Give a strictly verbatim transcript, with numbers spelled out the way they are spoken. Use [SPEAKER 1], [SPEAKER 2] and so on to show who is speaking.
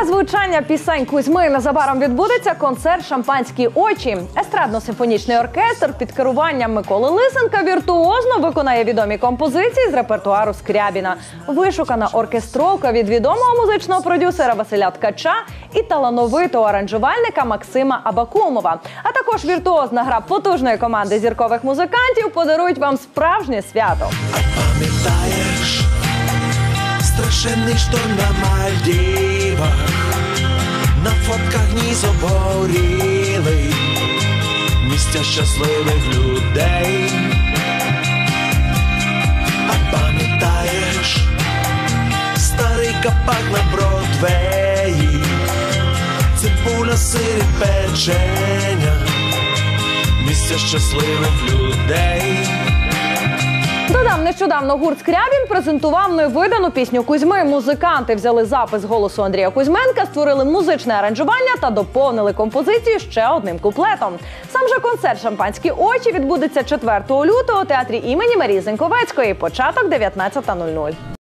[SPEAKER 1] Нове звучання пісень Кузьми. Незабаром відбудеться концерт «Шампанські очі». Естрадно-симфонічний оркестр під керуванням Миколи Лисенка віртуозно виконає відомі композиції з репертуару Скрябіна. Вишукана оркестровка від відомого музичного продюсера Василя Ткача і талановитого аранжувальника Максима Абакумова. А також віртуозна гра потужної команди зіркових музикантів подарують вам справжнє свято.
[SPEAKER 2] Пам'ятаєш страшенний шторм на Мальдівах, на фотках ніс обгорілий, місця щасливих людей. А пам'ятаєш старий капак на Бродвеї, цибуля, сир і печеня, місця щасливих людей.
[SPEAKER 1] Додам, нещодавно гурт «Скрябін» презентував невидану пісню Кузьми. Музиканти взяли запис голосу Андрія Кузьменка, створили музичне аранжування та доповнили композицію ще одним куплетом. Сам же концерт «Шампанські очі» відбудеться четвертого лютого у театрі імені Марії Зеньковецької. Початок дев'ятнадцята нуль нуль.